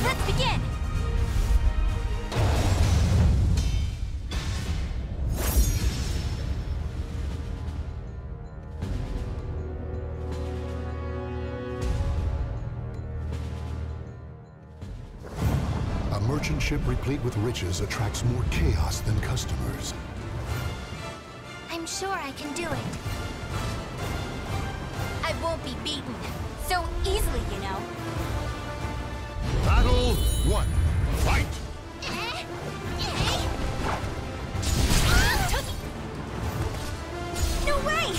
Let's begin! A merchant ship replete with riches attracts more chaos than customers. I'm sure I can do it. I won't be beaten so easily, you know. Battle 1. Fight! No way!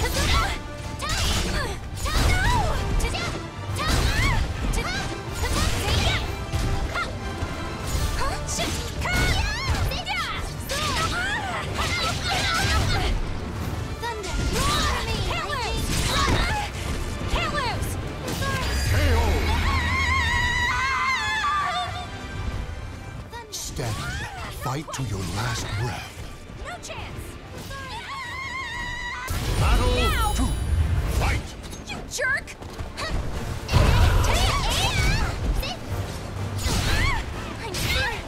Stand. Fight to your last breath. No chance! Battle 2. Fight! You jerk! I'm serious.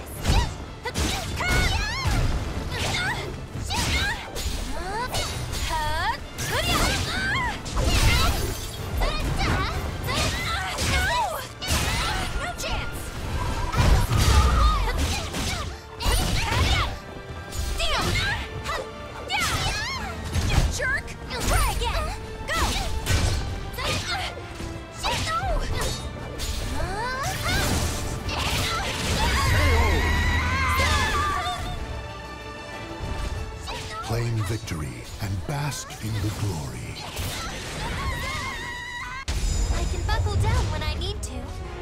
No chance! You jerk! Try again! Go! Claim victory and bask in the glory. I can buckle down when I need to.